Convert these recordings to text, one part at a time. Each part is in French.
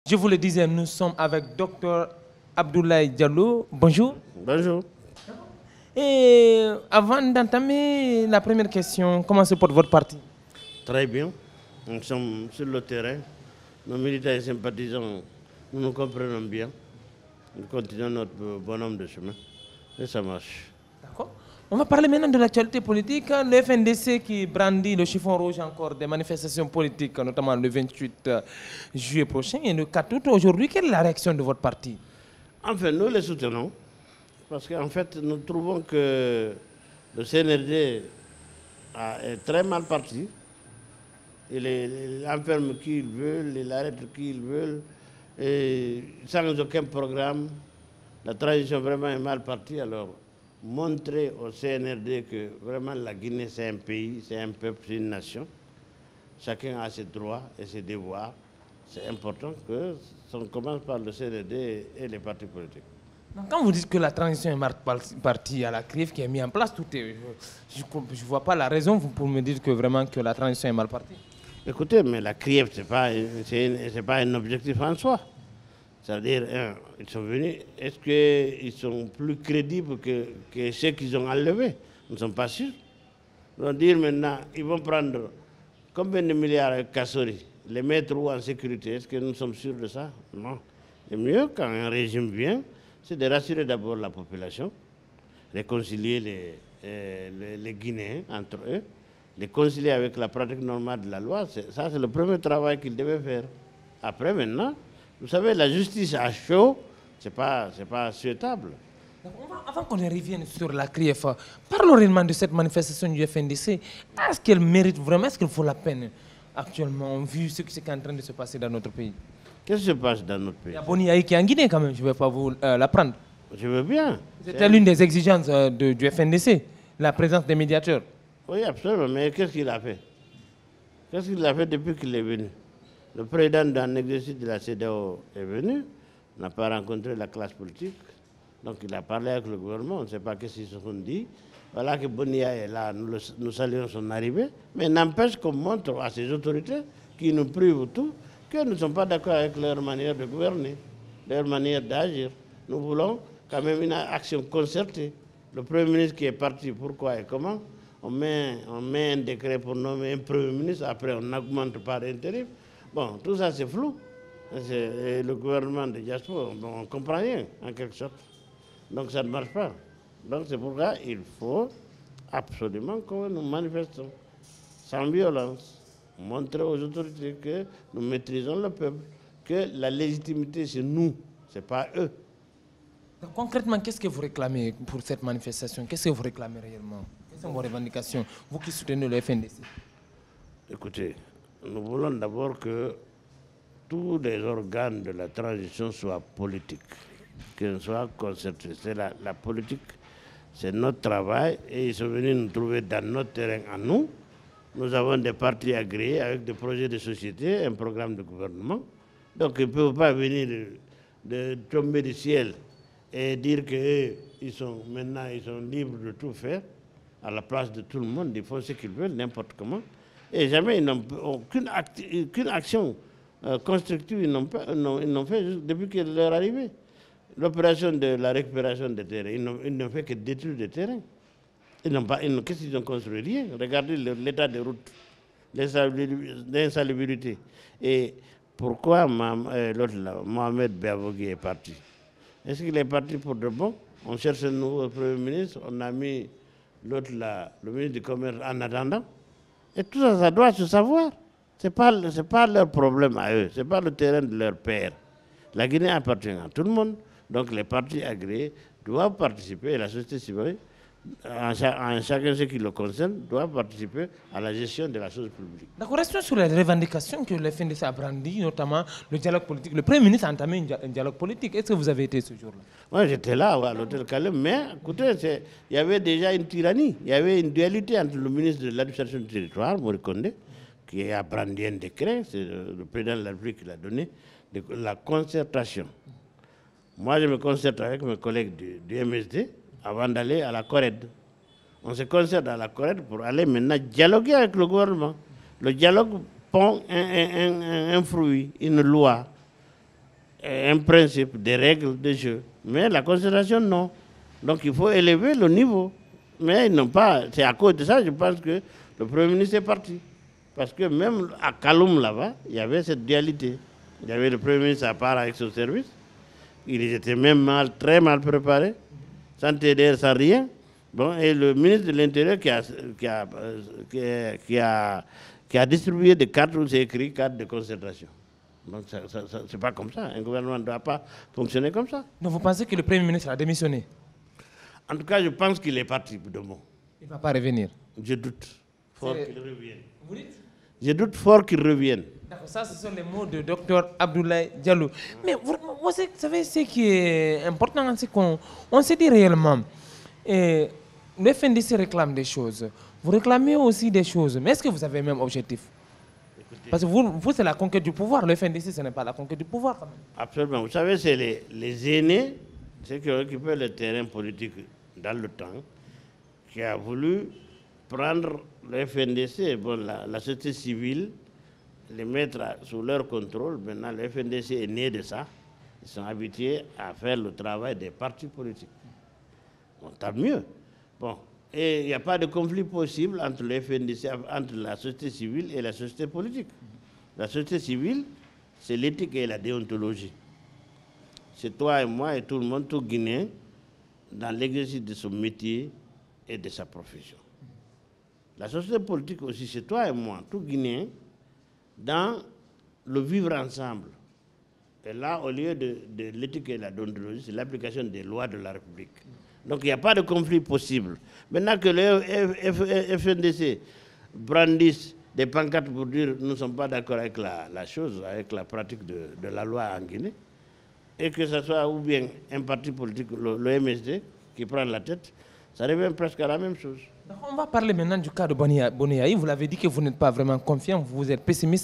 Je vous le disais, nous sommes avec Dr Abdoulaye Diallo. Bonjour. Bonjour. Et avant d'entamer la première question, comment se porte votre parti? Très bien. Nous sommes sur le terrain. Nos militants et sympathisants, nous nous comprenons bien. Nous continuons notre bonhomme de chemin. Et ça marche. D'accord. On va parler maintenant de l'actualité politique. Le FNDC qui brandit le chiffon rouge encore des manifestations politiques, notamment le 28 juillet prochain et le 4 août. Aujourd'hui, quelle est la réaction de votre parti? Enfin, nous les soutenons. Parce qu'en fait, nous trouvons que le CNRD est très mal parti. Il enferme qui il veut, il arrête qui il veut, et sans aucun programme. La transition vraiment est mal partie. Alors, montrer au CNRD que vraiment la Guinée, c'est un pays, c'est un peuple, c'est une nation. Chacun a ses droits et ses devoirs. C'est important que on commence par le CNRD et les partis politiques. Donc, quand vous dites que la transition est mal partie à la CRIF qui est mise en place, je ne vois pas la raison pour me dire que vraiment que la transition est mal partie. Écoutez, mais la CRIF, ce n'est pas un objectif en soi. C'est-à-dire, ils sont venus, est-ce qu'ils sont plus crédibles que ceux qu'ils ont enlevés? Nous ne sommes pas sûrs. Ils vont dire maintenant, ils vont prendre combien de milliards avec Kassori, les mettre où en sécurité? Est-ce que nous sommes sûrs de ça? Non. Le mieux, quand un régime vient, c'est de rassurer d'abord la population, réconcilier les Guinéens entre eux, les concilier avec la pratique normale de la loi. Ça, c'est le premier travail qu'ils devaient faire. Après, maintenant, vous savez, la justice à chaud, ce n'est pas souhaitable. Avant qu'on revienne sur la CRIF, parlons réellement de cette manifestation du FNDC. Est-ce qu'elle mérite vraiment, est-ce qu'elle vaut la peine actuellement, vu ce qui est en train de se passer dans notre pays? Qu'est-ce qui se passe dans notre pays? Il y a Boni qui est en Guinée quand même, je ne vais pas vous l'apprendre. Je veux bien. C'était l'une des exigences du FNDC, la présence des médiateurs. Oui, absolument, mais qu'est-ce qu'il a fait? Qu'est-ce qu'il a fait depuis qu'il est venu? Le président d'un exercice de la CEDEAO est venu, n'a pas rencontré la classe politique, donc il a parlé avec le gouvernement, on ne sait pas qu'est-ce qu'ils se sont dit. Voilà que Bonia est là, nous saluons son arrivée, mais n'empêche qu'on montre à ces autorités qui nous privent tout, que nous ne sommes pas d'accord avec leur manière de gouverner, leur manière d'agir. Nous voulons quand même une action concertée. Le Premier ministre qui est parti, pourquoi et comment? On met un décret pour nommer un Premier ministre, après on augmente par intérim. Bon, tout ça c'est flou. Et le gouvernement de diaspora, on ne comprend rien en quelque sorte. Donc ça ne marche pas. Donc c'est pourquoi il faut absolument que nous manifestons sans violence, montrer aux autorités que nous maîtrisons le peuple, que la légitimité c'est nous, ce n'est pas eux. Donc, concrètement, qu'est-ce que vous réclamez pour cette manifestation? Qu'est-ce que vous réclamez réellement? Quelles sont vos revendications, vous qui soutenez le FNDC? Écoutez, nous voulons d'abord que tous les organes de la transition soient politiques, qu'ils soient concertés. C'est la politique, c'est notre travail et ils sont venus nous trouver dans notre terrain à nous. Nous avons des partis agréés avec des projets de société, un programme de gouvernement. Donc ils ne peuvent pas venir de tomber du ciel et dire qu'ils sont maintenant libres de tout faire à la place de tout le monde. Ils font ce qu'ils veulent, n'importe comment. Et jamais ils n'ont aucune action constructive, ils n'ont fait depuis que leur arrivée. L'opération de la récupération des terrains, ils n'ont fait que détruire des terrains. Qu'est-ce qu'ils ont construit? Rien. Regardez l'état des routes, l'insalubrité. Et pourquoi l'autre là, Mohamed Beavogui est parti? Est-ce qu'il est parti pour de bon? On cherche un nouveau Premier ministre, on a mis l'autre là, le ministre du Commerce en attendant. Et tout ça, ça doit se savoir. Ce n'est pas leur problème à eux, ce n'est pas le terrain de leur père. La Guinée appartient à tout le monde, donc les partis agréés doivent participer, et la société civile, en chacun ce qui le concerne, doit participer à la gestion de la chose publique. D'accord, restons sur les revendications que le FNDC a brandies, notamment le dialogue politique. Le Premier ministre a entamé un dialogue politique. Est-ce que vous avez été ce jour-là? Moi, j'étais là à l'hôtel Calais, mais écoutez, il y avait déjà une tyrannie. Il y avait une dualité entre le ministre de l'administration du territoire, Maurice Condé, qui a brandi un décret, c'est le président de la République qui l'a donné, de la concertation. Moi, je me concerte avec mes collègues du MSD avant d'aller à la CORED. On se concerte à la CORED pour aller maintenant dialoguer avec le gouvernement. Le dialogue pond un fruit, une loi un principe, des règles de jeu. Mais la concertation, non. Donc il faut élever le niveau. Mais ils n'ont pas. C'est à cause de ça, je pense que le Premier ministre est parti. Parce que même à Kaloum, là-bas, il y avait cette dualité. Il y avait le Premier ministre à part avec son service. Ils étaient même très mal préparés, sans TDR, sans rien. Bon, et le ministre de l'Intérieur qui a distribué des cartes où c'est écrit cartes de concertation. Donc, c'est pas comme ça. Un gouvernement ne doit pas fonctionner comme ça. Donc, vous pensez que le Premier ministre a démissionné? En tout cas, je pense qu'il est parti de bon. Il ne va pas revenir? Je doute fort qu'il revienne. Vous dites? Je doute fort qu'il revienne. D'accord, ça, ce sont les mots de Dr Abdoulaye Diallo. Mais vous savez, ce qui est important, c'est qu'on se dit réellement, le FNDC réclame des choses. Vous réclamez aussi des choses. Mais est-ce que vous avez le même objectif? Parce que vous c'est la conquête du pouvoir. Le FNDC, ce n'est pas la conquête du pouvoir, quand même. Absolument. Vous savez, c'est les aînés, ceux qui ont occupé le terrain politique dans le temps, qui a voulu prendre le FNDC, bon, la société civile, les mettre sous leur contrôle. Maintenant, le FNDC est né de ça. Ils sont habitués à faire le travail des partis politiques. Bon, tant mieux. Bon, et il n'y a pas de conflit possible entre le FNDC, entre la société civile et la société politique. La société civile, c'est l'éthique et la déontologie. C'est toi et moi et tout le monde, tout Guinéen, dans l'exercice de son métier et de sa profession. La société politique aussi, c'est toi et moi, tout Guinéen, dans le vivre ensemble. Et là, au lieu de l'éthique et la déontologie, c'est l'application des lois de la République. Donc il n'y a pas de conflit possible. Maintenant que le FNDC brandissent des pancartes pour dire nous ne sommes pas d'accord avec la chose, avec la pratique de la loi en Guinée, et que ce soit ou bien un parti politique, le MSD, qui prend la tête, ça revient presque à la même chose. On va parler maintenant du cas de Boniaï. Vous l'avez dit que vous n'êtes pas vraiment confiant, vous êtes pessimiste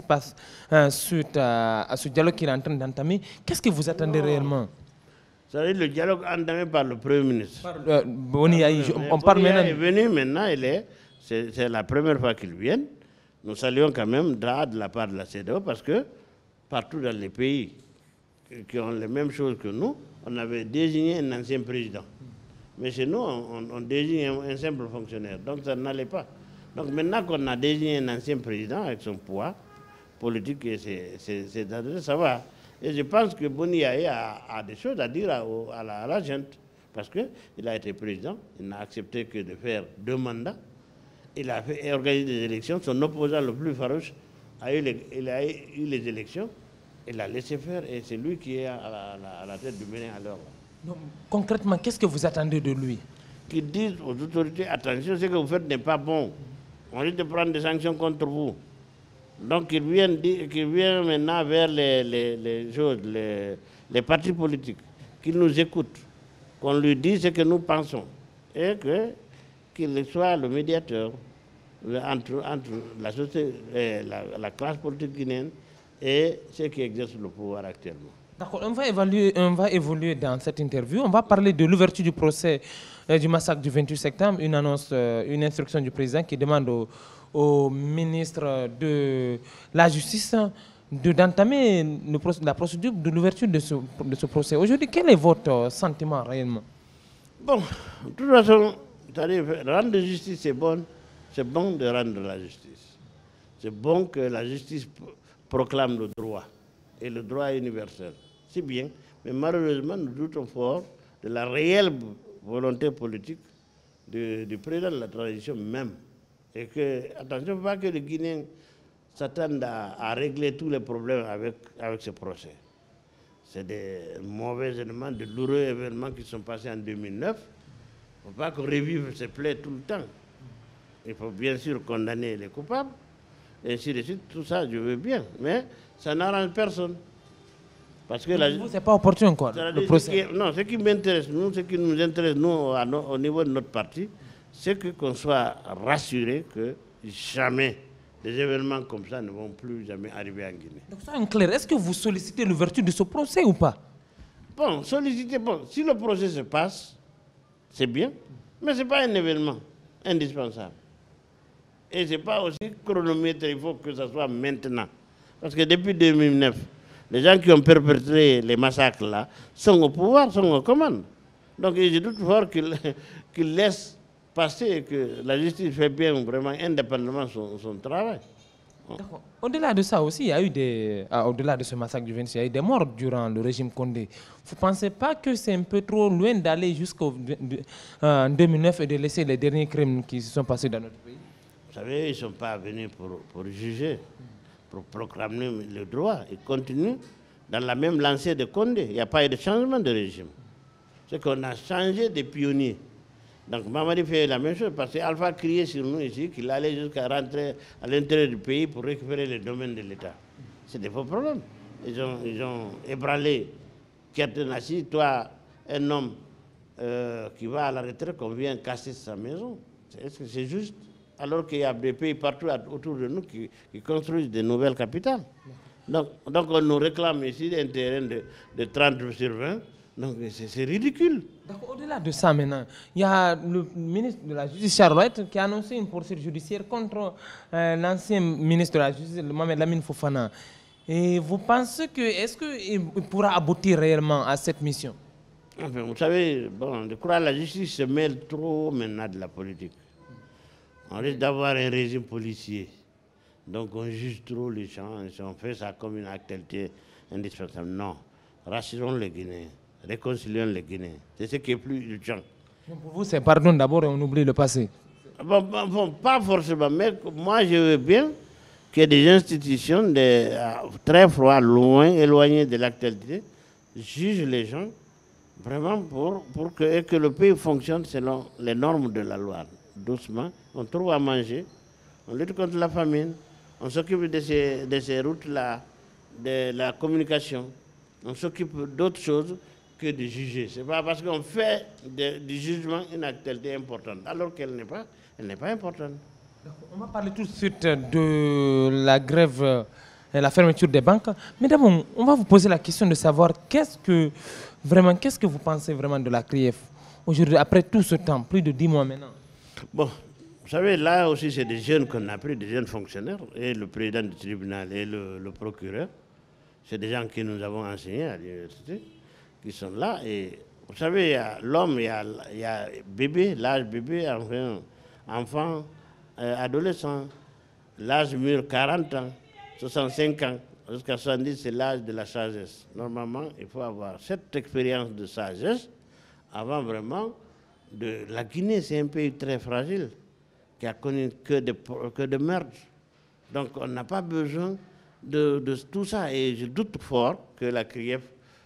suite à ce dialogue qu'il est en train d'entamer. Qu'est-ce que vous attendez réellement? Ça veut dire le dialogue entamé par le Premier ministre. Boniaï, on parle maintenant. Il est venu maintenant, c'est la première fois qu'il vient. Nous saluons quand même de la part de la CEDEAO parce que partout dans les pays qui ont les mêmes choses que nous, on avait désigné un ancien président. Mais chez nous, on désigne un simple fonctionnaire. Donc ça n'allait pas. Donc maintenant qu'on a désigné un ancien président avec son poids politique et ses adresses, ça va. Et je pense que Boniaï a des choses à dire à la gente. Parce qu'il a été président, il n'a accepté que de faire 2 mandats. Il a organisé des élections. Son opposant le plus farouche il a eu les élections. Il a laissé faire et c'est lui qui est à la tête du Bénin à l'heure. Donc, concrètement, qu'est-ce que vous attendez de lui? Qu'il dise aux autorités, attention, ce que vous faites n'est pas bon. On risque de prendre des sanctions contre vous. Donc qu'il vienne maintenant vers les partis politiques, qu'il nous écoute, qu'on lui dise ce que nous pensons et qu'il soit le médiateur entre la société, la classe politique guinéenne et ceux qui exercent le pouvoir actuellement. D'accord, on va évoluer dans cette interview. On va parler de l'ouverture du procès du massacre du 28 septembre, une instruction du président qui demande au ministre de la Justice d'entamer la procédure de l'ouverture de ce procès. Aujourd'hui, quel est votre sentiment réellement? Bon, de toute façon, rendre justice, c'est bon. C'est bon de rendre la justice. C'est bon que la justice proclame le droit. Et le droit est universel. C'est bien. Mais malheureusement, nous doutons fort de la réelle volonté politique du président de la transition même. Et que, attention, pas que les Guinéens s'attendent à régler tous les problèmes avec ce procès. C'est des mauvais événements, de douloureux événements qui sont passés en 2009. Il ne faut pas qu'on revive ces plaies tout le temps. Il faut bien sûr condamner les coupables. Et ainsi de suite, tout ça, je veux bien. Mais ça n'arrange personne. Parce que ce n'est pas opportun, quoi, le procès. Non, ce qui m'intéresse, nous, ce qui nous intéresse, nous, au niveau de notre parti, c'est qu'on soit rassuré que jamais des événements comme ça ne vont plus jamais arriver en Guinée. Donc, ça est clair. Est-ce que vous sollicitez l'ouverture de ce procès ou pas? Bon, solliciter, bon, si le procès se passe, c'est bien, mais ce n'est pas un événement indispensable. Et ce n'est pas aussi chronométré, il faut que ça soit maintenant. Parce que depuis 2009, Les gens qui ont perpétré les massacres là sont au pouvoir, sont aux commandes. Donc je doute fort qu'ils laissent passer et que la justice fait bien vraiment indépendamment son travail. Au-delà de ça aussi, il y a eu au-delà de ce massacre du 26, il y a eu des morts durant le régime Condé. Vous ne pensez pas que c'est un peu trop loin d'aller jusqu'en 2009 et de laisser les derniers crimes qui se sont passés dans notre pays? Vous savez, ils ne sont pas venus pour juger, pour proclamer le droit. Ils continuent dans la même lancée de Condé. Il n'y a pas eu de changement de régime. C'est qu'on a changé de pionniers. Donc Mamadi fait la même chose parce qu'Alpha criait sur nous ici qu'il allait jusqu'à rentrer à l'intérieur du pays pour récupérer les domaines de l'État. C'est des faux problèmes. Ils ont ébranlé Kertenassi, toi, un homme qui va à la retraite, qu'on vient casser sa maison. Est-ce que c'est juste? Alors qu'il y a des pays partout autour de nous qui construisent de nouvelles capitales. Donc on nous réclame ici un terrain de 30 sur 20. Donc c'est ridicule. Au-delà de ça maintenant, il y a le ministre de la Justice, Charles White, qui a annoncé une poursuite judiciaire contre l'ancien ministre de la Justice, Mohamed Lamine Fofana. Et vous pensez que, est-ce qu'il pourra aboutir réellement à cette mission? Enfin, vous savez, bon, je crois que la justice se mêle trop maintenant de la politique. On risque d'avoir un régime policier. Donc on juge trop les gens, on fait ça comme une actualité indispensable. Non, rassurons les Guinéens. Réconcilions les Guinéens. C'est ce qui est plus urgent. Pour vous, c'est pardon d'abord et on oublie le passé. Bon, pas forcément, mais moi je veux bien qu'il y ait des institutions très froides, loin, éloignées de l'actualité, jugent les gens vraiment pour que le pays fonctionne selon les normes de la loi. Doucement, on trouve à manger, on lutte contre la famine, on s'occupe de ces routes-là, de la communication, on s'occupe d'autres choses que de juger. Ce n'est pas parce qu'on fait du jugement une actualité importante, alors qu'elle n'est pas importante. On va parler tout de suite de la grève et la fermeture des banques. Mais d'abord, on va vous poser la question de savoir qu'est-ce que vous pensez vraiment de la CRIEF aujourd'hui, après tout ce temps, plus de 10 mois maintenant? Bon, vous savez, là aussi, c'est des jeunes qu'on a pris, des jeunes fonctionnaires, et le président du tribunal et le procureur. C'est des gens que nous avons enseignés à l'université, qui sont là. Et vous savez, il y a l'homme, il y a bébé, l'âge bébé, enfant, adolescent, l'âge mûr 40 ans, 65 ans, jusqu'à 70, c'est l'âge de la sagesse. Normalement, il faut avoir cette expérience de sagesse avant vraiment de... La Guinée, c'est un pays très fragile, qui a connu que de merde. Donc on n'a pas besoin de tout ça. Et je doute fort que la CRIEF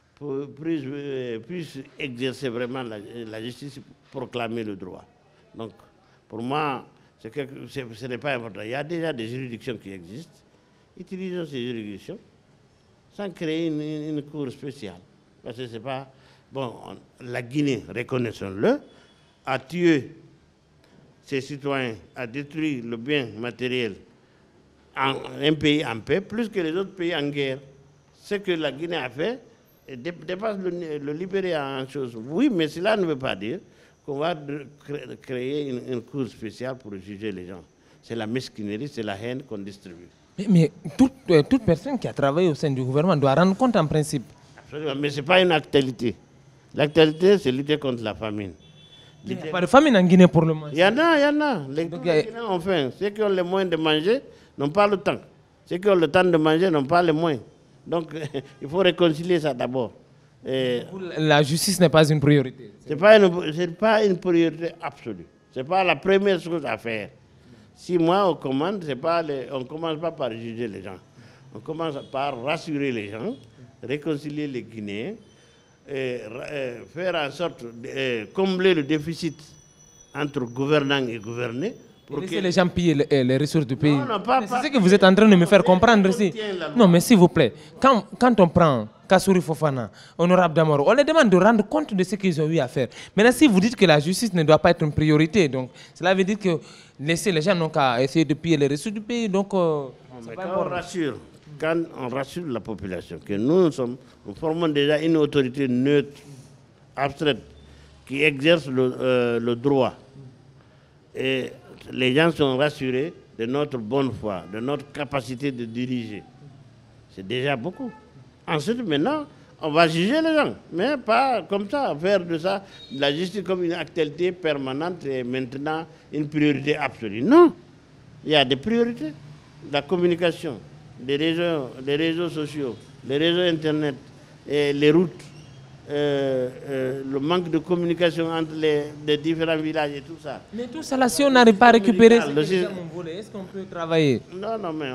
puisse exercer vraiment la justice, proclamer le droit. Donc, pour moi, ce n'est pas important. Il y a déjà des juridictions qui existent. Utilisons ces juridictions sans créer une cour spéciale. Parce que c'est pas... Bon, la Guinée, reconnaissons-le, a tué ses citoyens, a détruit le bien matériel un pays en paix, plus que les autres pays en guerre. Ce que la Guinée a fait dépasse le libérer en chose. Oui, mais cela ne veut pas dire qu'on va créer une cour spéciale pour juger les gens. C'est la mesquinerie, c'est la haine qu'on distribue. Mais toute personne qui a travaillé au sein du gouvernement doit rendre compte en principe. Absolument, mais ce n'est pas une actualité. L'actualité, c'est lutter contre la famine. Il n'y a pas de famine en Guinée pour le moment. Il y en a. Les Guinéens ont faim. Ceux qui ont les moyens de manger n'ont pas le temps. Ceux qui ont le temps de manger n'ont pas les moyens. Donc, il faut réconcilier ça d'abord. La justice n'est pas une priorité. Ce n'est pas une priorité absolue. Ce n'est pas la première chose à faire. Si moi, on commande, on ne commence pas par juger les gens. On commence par rassurer les gens, réconcilier les Guinéens, faire en sorte de combler le déficit entre gouvernants et gouvernés. Pour laisser les gens piller les ressources du pays. Non, c'est ce que vous êtes en train de me faire comprendre ici. Non, mais s'il vous plaît, quand on prend Kassouri Fofana, Honorable Damoro, on les demande de rendre compte de ce qu'ils ont eu à faire. Maintenant, si vous dites que la justice ne doit pas être une priorité, donc cela veut dire que laisser les gens n'ont qu'à essayer de piller les ressources du pays. Donc, quand on rassure la population que nous formons déjà une autorité neutre, abstraite, qui exerce le droit. Et les gens sont rassurés de notre bonne foi, de notre capacité de diriger. C'est déjà beaucoup. Ensuite, maintenant, on va juger les gens, mais pas comme ça, faire de ça la justice comme une actualité permanente et maintenant une priorité absolue. Non, il y a des priorités. La communication, les réseaux sociaux, les réseaux Internet, et les routes, le manque de communication entre les différents villages et tout ça. Mais tout ça, là, si on n'arrive pas à récupérer ce que les gens ont volé, est-ce qu'on peut travailler? Non, non, mais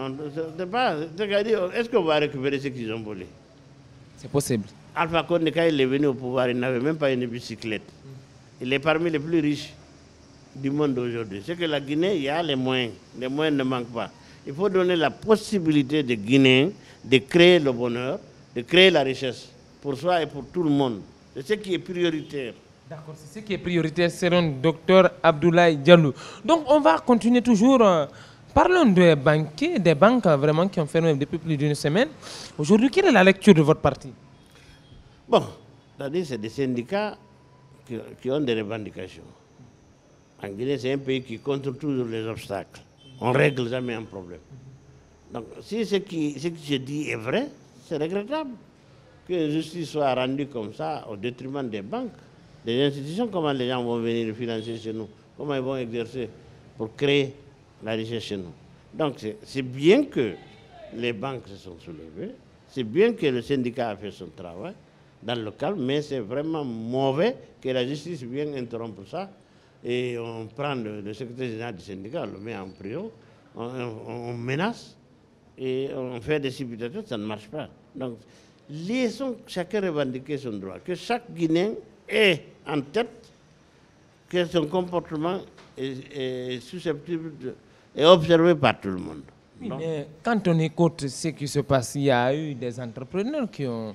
est-ce qu'on va récupérer ce qu'ils ont volé? C'est possible. Alpha Condé, quand il est venu au pouvoir, il n'avait même pas une bicyclette. Il est parmi les plus riches du monde aujourd'hui. C'est que la Guinée, il y a les moyens ne manquent pas. Il faut donner la possibilité des Guinéens de créer le bonheur, de créer la richesse pour soi et pour tout le monde. C'est ce qui est prioritaire. D'accord, c'est ce qui est prioritaire selon Dr Abdoulaye Diallo. Donc on va continuer toujours. Parlons des banquiers, des banques vraiment qui ont fermé depuis plus d'une semaine. Aujourd'hui, quelle est la lecture de votre parti? Bon, c'est-à-dire c'est des syndicats qui ont des revendications. En Guinée, c'est un pays qui contrôle toujours les obstacles. On ne règle jamais un problème. Donc, si ce qui se dit est vrai, c'est regrettable que la justice soit rendue comme ça au détriment des banques, des institutions. Comment les gens vont venir financer chez nous? Comment ils vont exercer pour créer la richesse chez nous? Donc, c'est bien que les banques se sont soulevées, c'est bien que le syndicat a fait son travail dans le calme, mais c'est vraiment mauvais que la justice vienne interrompre ça. Et on prend le secrétaire général du syndicat, on le met en prison, on menace et on fait des civilisations, ça ne marche pas. Donc, laissons chacun revendiquer son droit, que chaque Guinéen ait en tête que son comportement est susceptible et observé par tout le monde. Oui, mais quand on écoute ce qui se passe, il y a eu des entrepreneurs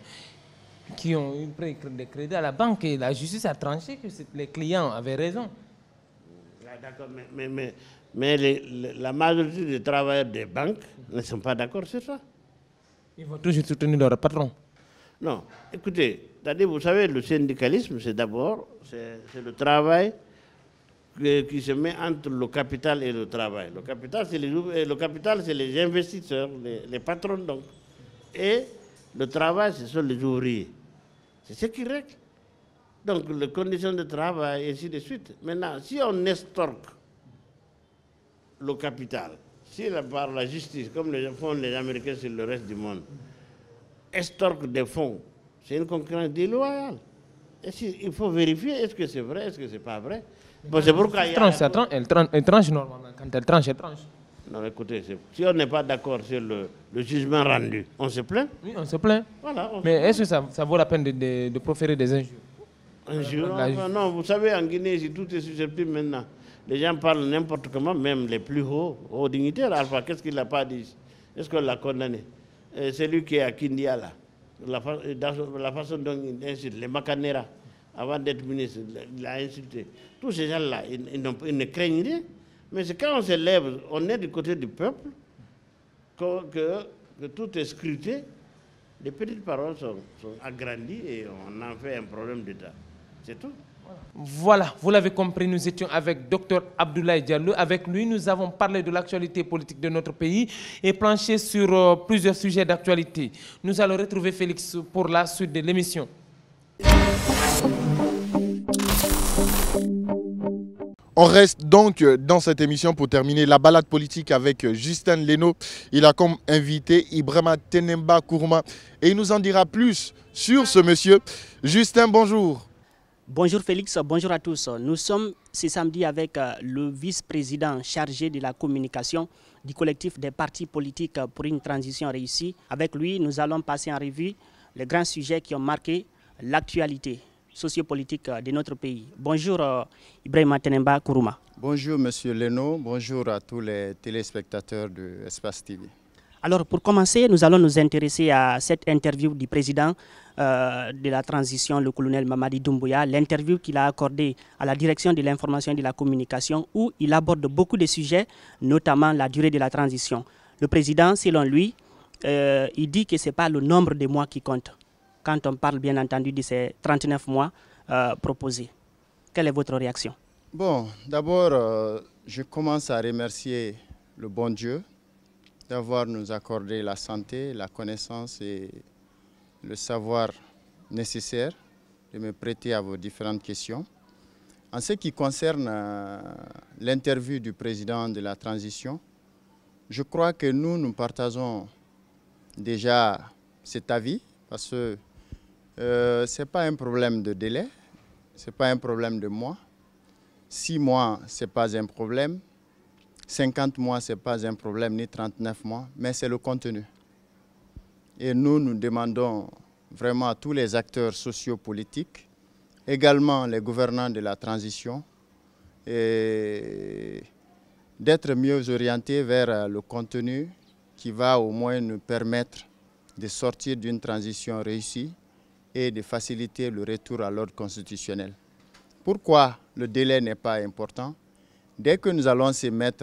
qui ont eu pris des crédits à la banque et la justice a tranché que les clients avaient raison. D'accord, mais la majorité des travailleurs des banques ne sont pas d'accord sur ça. Ils vont toujours soutenir leur patron. Non, écoutez, vous savez, le syndicalisme, c'est d'abord le travail qui se met entre le capital et le travail. Le capital, c'est les investisseurs, les patrons, donc. Et le travail, ce sont les ouvriers. C'est ce qui règle. Donc, les conditions de travail, et ainsi de suite. Maintenant, si on estorque le capital, si par la justice, comme le font les Américains sur le reste du monde, estorque des fonds, c'est une concurrence déloyale. Et il faut vérifier, est-ce que c'est vrai, est-ce que ce n'est pas vrai. Bon, c'est pourquoi elle tranche normalement. Quand elle tranche, elle tranche. Non, écoutez, si on n'est pas d'accord sur le jugement rendu, on se plaint. Oui, on se plaint. Voilà, mais est-ce que ça vaut la peine de proférer des injures? Non, vous savez, en Guinée, si tout est susceptible maintenant, les gens parlent n'importe comment, même les plus hauts dignitaires. Alpha, qu'est-ce qu'il n'a pas dit? Est-ce qu'on l'a condamné? C'est lui qui est à Kindia, là. La façon dont il insulte, les Macanera, avant d'être ministre, il a insulté. Tous ces gens-là, ils ne craignent rien. Mais c'est quand on se lève, on est du côté du peuple, que tout est scruté. Les petites paroles sont agrandies et on en fait un problème d'État. C'est tout. Voilà, vous l'avez compris, nous étions avec Dr Abdoulaye Diallo. Avec lui, nous avons parlé de l'actualité politique de notre pays et planché sur plusieurs sujets d'actualité. Nous allons retrouver Félix pour la suite de l'émission. On reste donc dans cette émission pour terminer la balade politique avec Justin Leno. Il a comme invité Ibrahima Tenemba Kourouma et il nous en dira plus sur ce monsieur. Justin, bonjour. Bonjour Félix, bonjour à tous. Nous sommes ce samedi avec le vice-président chargé de la communication du collectif des partis politiques pour une transition réussie. Avec lui, nous allons passer en revue les grands sujets qui ont marqué l'actualité sociopolitique de notre pays. Bonjour Ibrahima Tenemba Kourouma. Bonjour Monsieur Leno, bonjour à tous les téléspectateurs de Espace TV. Alors pour commencer, nous allons nous intéresser à cette interview du président de la transition, le colonel Mamadi Doumbouya, l'interview qu'il a accordée à la direction de l'information et de la communication où il aborde beaucoup de sujets, notamment la durée de la transition. Le président, selon lui, il dit que ce n'est pas le nombre de mois qui compte, quand on parle bien entendu de ces 39 mois proposés. Quelle est votre réaction? Bon, d'abord, je commence à remercier le bon Dieu d'avoir nous accordé la santé, la connaissance et le savoir nécessaire de me prêter à vos différentes questions. En ce qui concerne l'interview du président de la transition, je crois que nous partageons déjà cet avis parce que ce n'est pas un problème de délai, ce n'est pas un problème de mois. 6 mois, ce n'est pas un problème. 50 mois, ce n'est pas un problème, ni 39 mois, mais c'est le contenu. Et nous demandons vraiment à tous les acteurs sociopolitiques, également les gouvernants de la transition, d'être mieux orientés vers le contenu qui va au moins nous permettre de sortir d'une transition réussie et de faciliter le retour à l'ordre constitutionnel. Pourquoi le délai n'est pas important? Dès que nous allons se mettre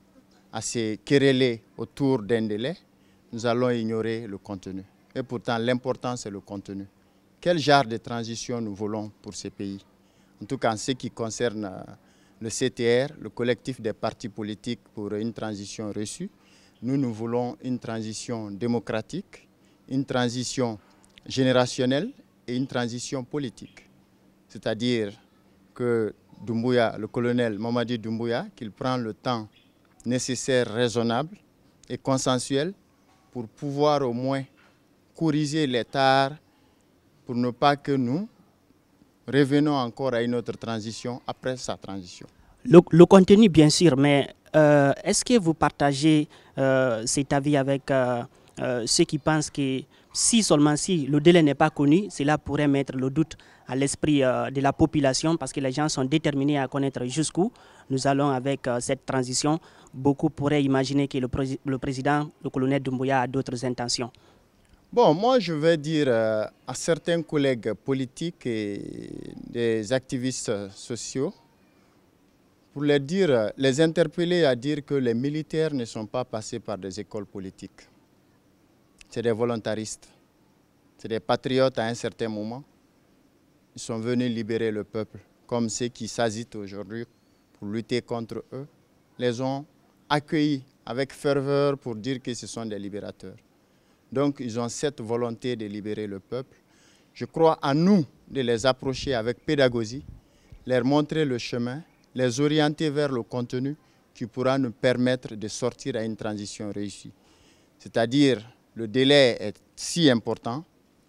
à se quereller autour d'un délai, nous allons ignorer le contenu. Et pourtant, l'important, c'est le contenu. Quel genre de transition nous voulons pour ces pays? En tout cas, en ce qui concerne le CTR, le collectif des partis politiques pour une transition reçue, nous voulons une transition démocratique, une transition générationnelle et une transition politique. C'est-à-dire que Doumbouya, le colonel Mamadi Doumbouya, qu'il prend le temps nécessaire, raisonnable et consensuel pour pouvoir au moins corriger les tares pour ne pas que nous revenons encore à une autre transition après sa transition. Le contenu, bien sûr, mais est-ce que vous partagez cet avis avec ceux qui pensent que si seulement si le délai n'est pas connu, cela pourrait mettre le doute à l'esprit de la population parce que les gens sont déterminés à connaître jusqu'où nous allons avec cette transition. Beaucoup pourraient imaginer que le président, le colonel Doumbouya, a d'autres intentions. Bon, moi je vais dire à certains collègues politiques et des activistes sociaux, pour les dire, les interpeller à dire que les militaires ne sont pas passés par des écoles politiques. C'est des volontaristes, c'est des patriotes à un certain moment. Ils sont venus libérer le peuple, comme ceux qui s'agitent aujourd'hui pour lutter contre eux, les ont accueillis avec ferveur pour dire que ce sont des libérateurs. Donc ils ont cette volonté de libérer le peuple. Je crois à nous de les approcher avec pédagogie, leur montrer le chemin, les orienter vers le contenu qui pourra nous permettre de sortir à une transition réussie. C'est-à-dire, le délai est si important,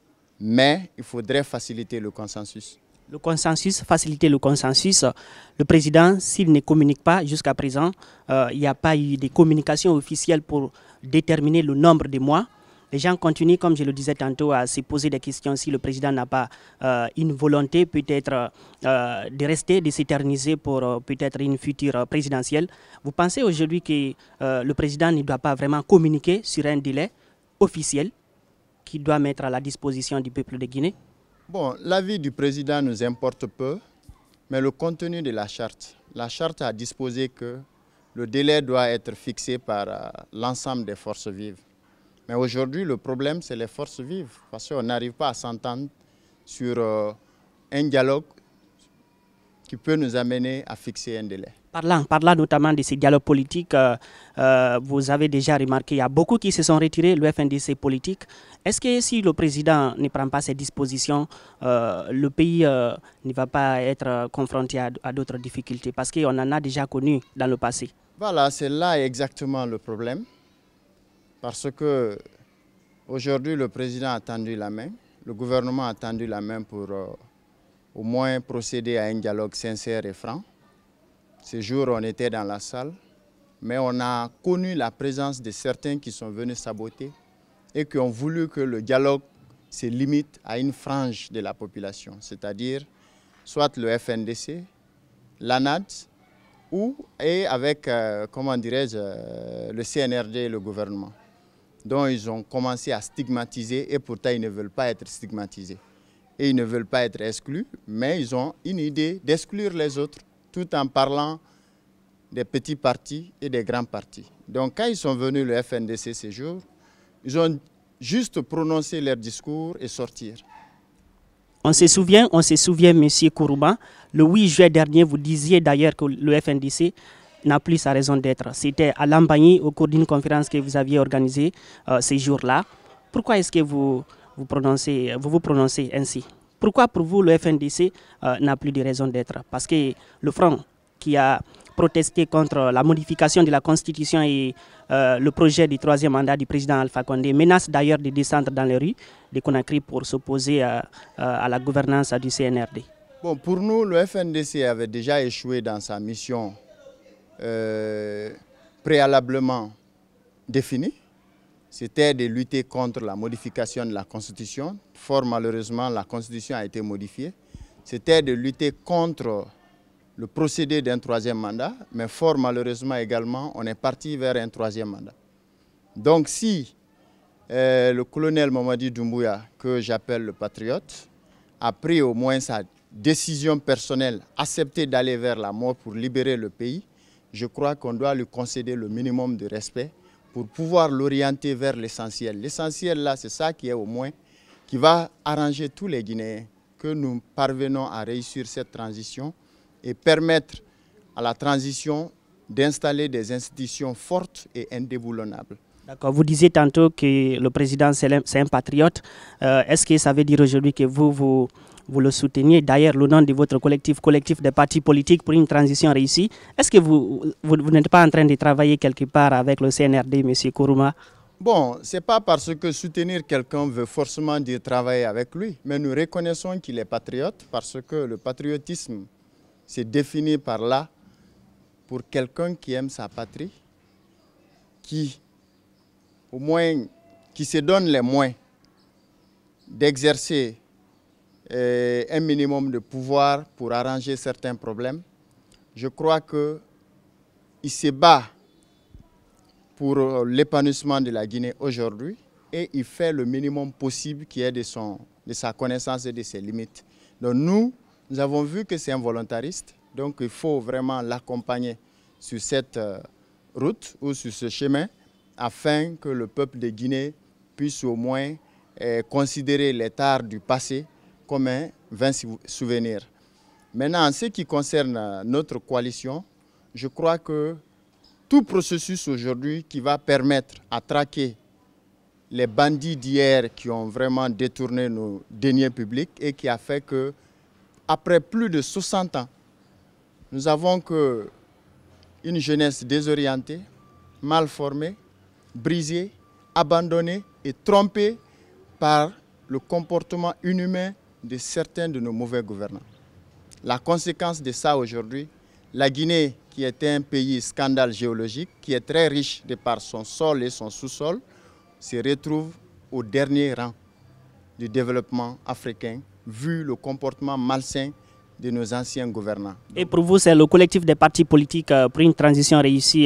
mais il faudrait faciliter le consensus. Le consensus, faciliter le consensus. Le président, s'il ne communique pas jusqu'à présent, il n'y a pas eu de communication officielle pour déterminer le nombre de mois. Les gens continuent, comme je le disais tantôt, à se poser des questions si le président n'a pas une volonté peut-être de rester, de s'éterniser pour peut-être une future présidentielle. Vous pensez aujourd'hui que le président ne doit pas vraiment communiquer sur un délai officiel qu'il doit mettre à la disposition du peuple de Guinée? Bon, l'avis du président nous importe peu, mais le contenu de la charte a disposé que le délai doit être fixé par l'ensemble des forces vives. Mais aujourd'hui, le problème, c'est les forces vives, parce qu'on n'arrive pas à s'entendre sur un dialogue qui peut nous amener à fixer un délai. Parlant notamment de ces dialogues politiques, vous avez déjà remarqué, il y a beaucoup qui se sont retirés, le FNDC politique. Est-ce que si le président ne prend pas ses dispositions, le pays ne va pas être confronté à d'autres difficultés? Parce qu'on en a déjà connu dans le passé. Voilà, c'est là exactement le problème. Parce que aujourd'hui, le président a tendu la main, le gouvernement a tendu la main pour au moins procéder à un dialogue sincère et franc. Ce jour, on était dans la salle, mais on a connu la présence de certains qui sont venus saboter et qui ont voulu que le dialogue se limite à une frange de la population, c'est-à-dire soit le FNDC, l'ANAD, et avec, comment dirais-je, le CNRD et le gouvernement. Donc ils ont commencé à stigmatiser et pourtant ils ne veulent pas être stigmatisés. Et ils ne veulent pas être exclus, mais ils ont une idée d'exclure les autres tout en parlant des petits partis et des grands partis. Donc quand ils sont venus le FNDC ces jours, ils ont juste prononcé leur discours et sortir. On se souvient, M. Kourouba, le 8 juillet dernier, vous disiez d'ailleurs que le FNDC n'a plus sa raison d'être. C'était à Lambagny, au cours d'une conférence que vous aviez organisée ces jours-là. Pourquoi est-ce que vous vous vous prononcez ainsi. Pourquoi pour vous le FNDC n'a plus de raison d'être? Parce que le Front qui a protesté contre la modification de la Constitution et le projet du troisième mandat du président Alpha Condé menace d'ailleurs de descendre dans les rues de Conakry pour s'opposer à la gouvernance du CNRD. Bon, pour nous, le FNDC avait déjà échoué dans sa mission préalablement définie. C'était de lutter contre la modification de la Constitution. Fort malheureusement, la Constitution a été modifiée. C'était de lutter contre le procédé d'un troisième mandat, mais fort malheureusement également, on est parti vers un troisième mandat. Donc si le colonel Mamadi Doumbouya, que j'appelle le patriote, a pris au moins sa décision personnelle, accepté d'aller vers la mort pour libérer le pays, je crois qu'on doit lui concéder le minimum de respect pour pouvoir l'orienter vers l'essentiel. L'essentiel là, c'est ça qui est au moins, qui va arranger tous les Guinéens, que nous parvenons à réussir cette transition et permettre à la transition d'installer des institutions fortes et indéboulonnables. D'accord. Vous disiez tantôt que le président c'est un patriote. Est-ce que ça veut dire aujourd'hui que vous le souteniez? D'ailleurs, le nom de votre collectif des partis politiques pour une transition réussie, est-ce que vous n'êtes pas en train de travailler quelque part avec le CNRD, M. Kourouma? Bon, ce n'est pas parce que soutenir quelqu'un veut forcément dire travailler avec lui, mais nous reconnaissons qu'il est patriote parce que le patriotisme, c'est défini par là pour quelqu'un qui aime sa patrie, qui au moins qui se donne les moyens d'exercer un minimum de pouvoir pour arranger certains problèmes. Je crois qu'il se bat pour l'épanouissement de la Guinée aujourd'hui et il fait le minimum possible qui est de sa connaissance et de ses limites. Donc nous avons vu que c'est un volontariste, donc il faut vraiment l'accompagner sur cette route ou sur ce chemin afin que le peuple de Guinée puisse au moins considérer les tares du passé comme un vain souvenir. Maintenant, en ce qui concerne notre coalition, je crois que tout processus aujourd'hui qui va permettre à traquer les bandits d'hier qui ont vraiment détourné nos deniers publics et qui a fait que, après plus de 60 ans, nous avons une jeunesse désorientée, mal formée, brisée, abandonnée et trompée par le comportement inhumain de certains de nos mauvais gouvernants. La conséquence de ça aujourd'hui, la Guinée, qui est un pays scandale géologique, qui est très riche de par son sol et son sous-sol, se retrouve au dernier rang du développement africain, vu le comportement malsain de nos anciens gouvernants. Et pour vous, c'est le collectif des partis politiques pour une transition réussie,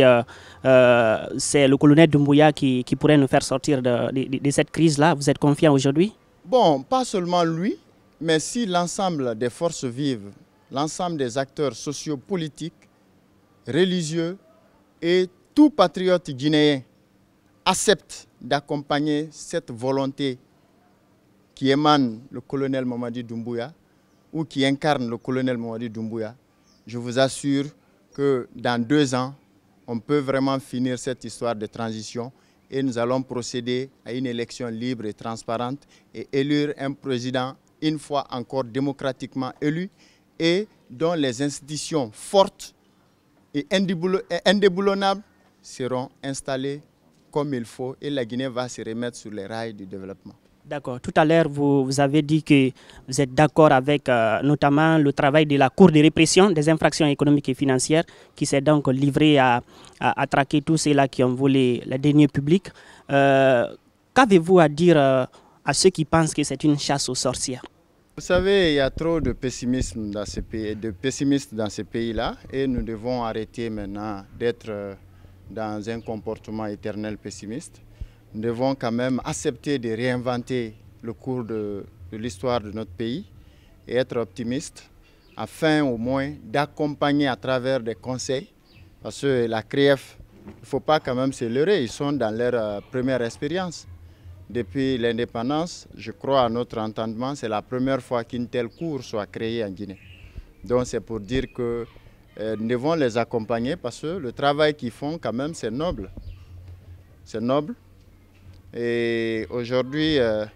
c'est le colonel Doumbouya qui pourrait nous faire sortir de cette crise-là. Vous êtes confiant aujourd'hui? Bon, pas seulement lui, mais si l'ensemble des forces vives, l'ensemble des acteurs sociaux, politiques, religieux et tout patriote guinéen accepte d'accompagner cette volonté qui émane le colonel Mamadi Doumbouya ou qui incarne le colonel Mamadi Doumbouya, je vous assure que dans 2 ans, on peut vraiment finir cette histoire de transition et nous allons procéder à une élection libre et transparente et élire un président une fois encore démocratiquement élu et dont les institutions fortes et indéboulonnables seront installées comme il faut et la Guinée va se remettre sur les rails du développement. D'accord. Tout à l'heure, vous avez dit que vous êtes d'accord avec notamment le travail de la Cour de répression des infractions économiques et financières qui s'est donc livrée à traquer tous ceux-là qui ont volé les deniers publics. Qu'avez-vous à dire à ceux qui pensent que c'est une chasse aux sorcières? Vous savez, il y a trop de pessimisme dans ces pays, de pessimistes dans ces pays-là et nous devons arrêter maintenant d'être dans un comportement éternel pessimiste. Nous devons quand même accepter de réinventer le cours de l'histoire de notre pays et être optimistes afin au moins d'accompagner à travers des conseils. Parce que la CREF, il ne faut pas quand même se leurrer, ils sont dans leur première expérience. Depuis l'indépendance, je crois à notre entendement, c'est la première fois qu'une telle cour soit créée en Guinée. Donc c'est pour dire que nous devons les accompagner parce que le travail qu'ils font quand même c'est noble. C'est noble. Et aujourd'hui,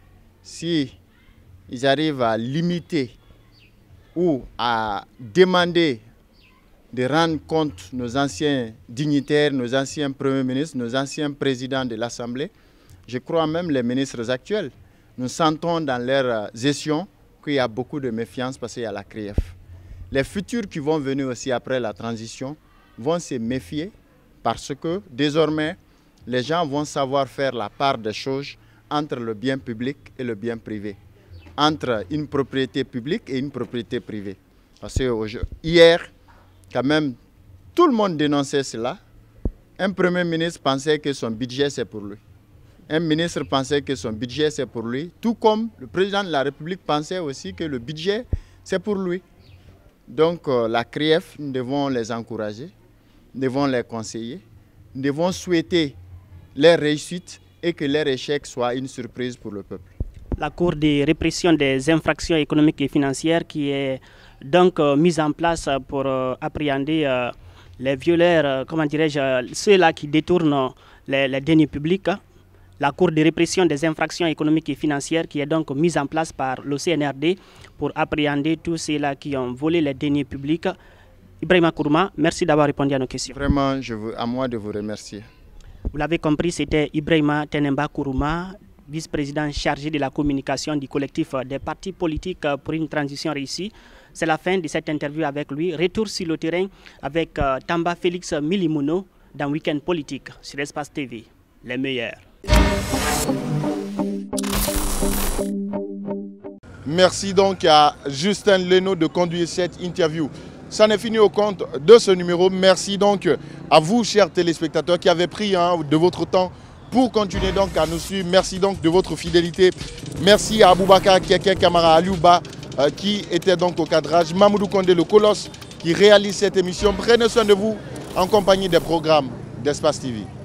si ils arrivent à limiter ou à demander de rendre compte nos anciens dignitaires, nos anciens premiers ministres, nos anciens présidents de l'Assemblée, je crois même les ministres actuels, nous sentons dans leur gestion qu'il y a beaucoup de méfiance parce qu'il y a la CRIEF. Les futurs qui vont venir aussi après la transition vont se méfier parce que désormais, les gens vont savoir faire la part des choses entre le bien public et le bien privé, entre une propriété publique et une propriété privée. Parce que hier, quand même, tout le monde dénonçait cela. Un premier ministre pensait que son budget c'est pour lui. Un ministre pensait que son budget c'est pour lui, tout comme le président de la République pensait aussi que le budget c'est pour lui. Donc la CRIEF, nous devons les encourager, nous devons les conseiller, nous devons souhaiter leur réussite et que leur échec soit une surprise pour le peuple. La Cour de répression des infractions économiques et financières qui est donc mise en place pour appréhender les violeurs, comment dirais-je, ceux-là qui détournent les deniers publics. La Cour de répression des infractions économiques et financières qui est donc mise en place par le CNRD pour appréhender tous ceux-là qui ont volé les deniers publics. Ibrahima Kourouma, merci d'avoir répondu à nos questions. Vraiment, à moi de vous remercier. Vous l'avez compris, c'était Ibrahima Tenemba Kourouma, vice-président chargé de la communication du collectif des partis politiques pour une transition réussie. C'est la fin de cette interview avec lui. Retour sur le terrain avec Tamba Félix Milimono dans Week-end Politique sur Espace TV. Les meilleurs. Merci donc à Justin Leno de conduire cette interview. Ça n'est fini au compte de ce numéro. Merci donc à vous, chers téléspectateurs, qui avez pris de votre temps pour continuer donc à nous suivre. Merci donc de votre fidélité. Merci à Aboubakar Keke Kamara Aliouba qui était donc au cadrage. Mamoudou Kondé, le colosse, qui réalise cette émission. Prenez soin de vous en compagnie des programmes d'Espace TV.